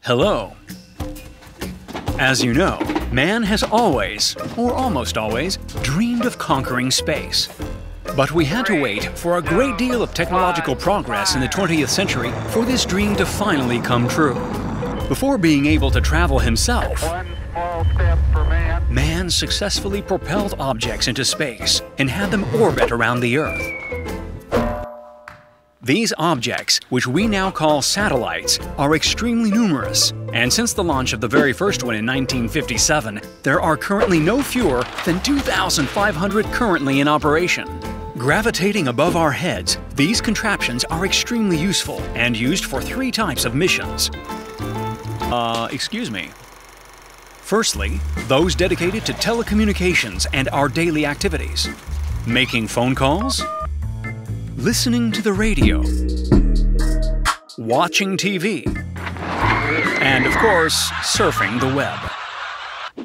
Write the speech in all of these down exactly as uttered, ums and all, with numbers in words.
Hello. As you know, man has always, or almost always, dreamed of conquering space. But we had to wait for a great deal of technological progress in the twentieth century for this dream to finally come true. Before being able to travel himself, man successfully propelled objects into space and had them orbit around the Earth. These objects, which we now call satellites, are extremely numerous, and since the launch of the very first one in nineteen fifty-seven, there are currently no fewer than two thousand five hundred currently in operation. Gravitating above our heads, these contraptions are extremely useful and used for three types of missions. Uh, excuse me. Firstly, those dedicated to telecommunications and our daily activities. Making phone calls, listening to the radio, watching T V, and of course, surfing the web.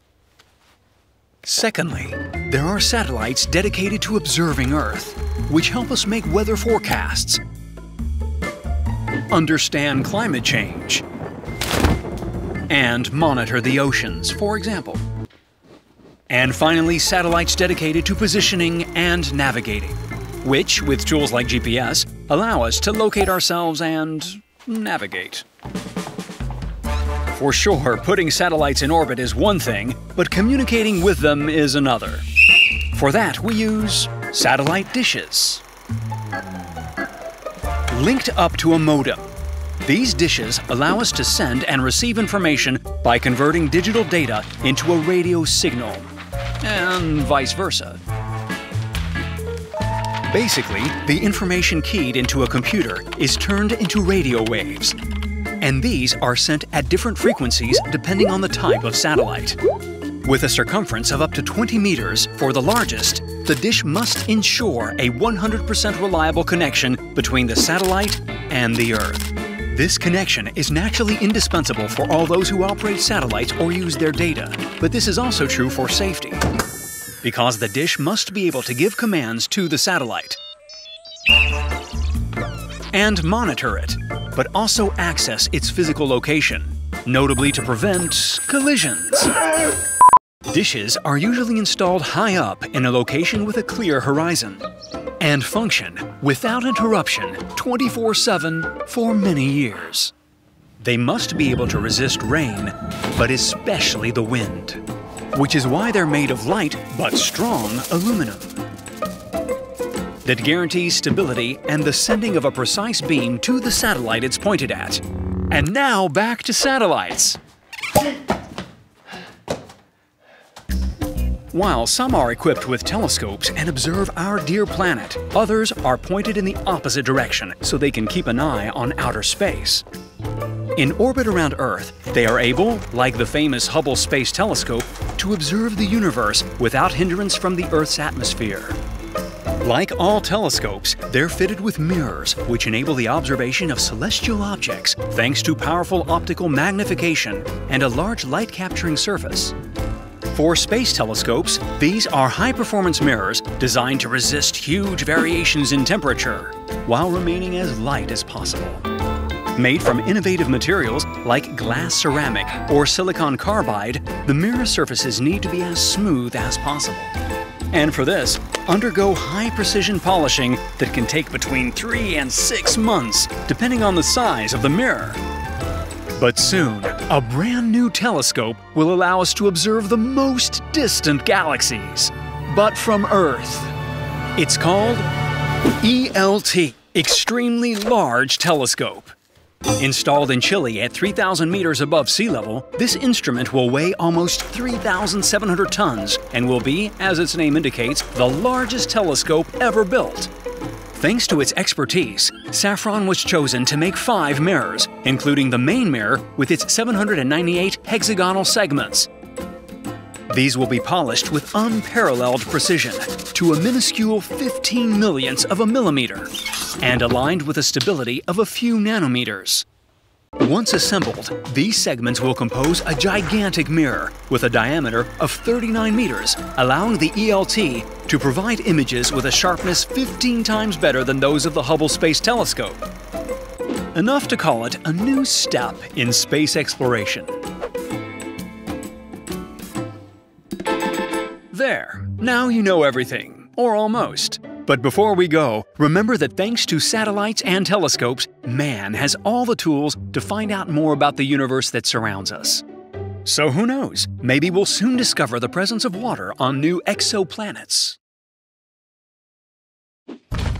Secondly, there are satellites dedicated to observing Earth, which help us make weather forecasts, understand climate change, and monitor the oceans, for example. And finally, satellites dedicated to positioning and navigating, which, with tools like G P S, allow us to locate ourselves and navigate. For sure, putting satellites in orbit is one thing, but communicating with them is another. For that, we use satellite dishes, linked up to a modem. These dishes allow us to send and receive information by converting digital data into a radio signal, and vice versa. Basically, the information keyed into a computer is turned into radio waves, and these are sent at different frequencies depending on the type of satellite. With a circumference of up to twenty meters for the largest, the dish must ensure a one hundred percent reliable connection between the satellite and the Earth. This connection is naturally indispensable for all those who operate satellites or use their data, but this is also true for safety, because the dish must be able to give commands to the satellite and monitor it, but also access its physical location, notably to prevent collisions. Dishes are usually installed high up in a location with a clear horizon and function without interruption twenty-four seven for many years. They must be able to resist rain, but especially the wind, which is why they're made of light but strong aluminum that guarantees stability and the sending of a precise beam to the satellite it's pointed at. And now back to satellites. While some are equipped with telescopes and observe our dear planet, others are pointed in the opposite direction so they can keep an eye on outer space. In orbit around Earth, they are able, like the famous Hubble Space Telescope, to observe the universe without hindrance from the Earth's atmosphere. Like all telescopes, they're fitted with mirrors, which enable the observation of celestial objects thanks to powerful optical magnification and a large light-capturing surface. For space telescopes, these are high-performance mirrors designed to resist huge variations in temperature while remaining as light as possible. Made from innovative materials like glass ceramic or silicon carbide, the mirror surfaces need to be as smooth as possible. And for this, undergo high-precision polishing that can take between three and six months, depending on the size of the mirror. But soon, a brand new telescope will allow us to observe the most distant galaxies, but from Earth. It's called E L T, Extremely Large Telescope. Installed in Chile at three thousand meters above sea level, this instrument will weigh almost three thousand seven hundred tons and will be, as its name indicates, the largest telescope ever built. Thanks to its expertise, Safran was chosen to make five mirrors, including the main mirror with its seven hundred ninety-eight hexagonal segments. These will be polished with unparalleled precision to a minuscule fifteen millionths of a millimeter and aligned with a stability of a few nanometers. Once assembled, these segments will compose a gigantic mirror with a diameter of thirty-nine meters, allowing the E L T to provide images with a sharpness fifteen times better than those of the Hubble Space Telescope. enough to call it a new step in space exploration. There, now you know everything, or almost. But before we go, remember that thanks to satellites and telescopes, man has all the tools to find out more about the universe that surrounds us. So who knows, maybe we'll soon discover the presence of water on new exoplanets.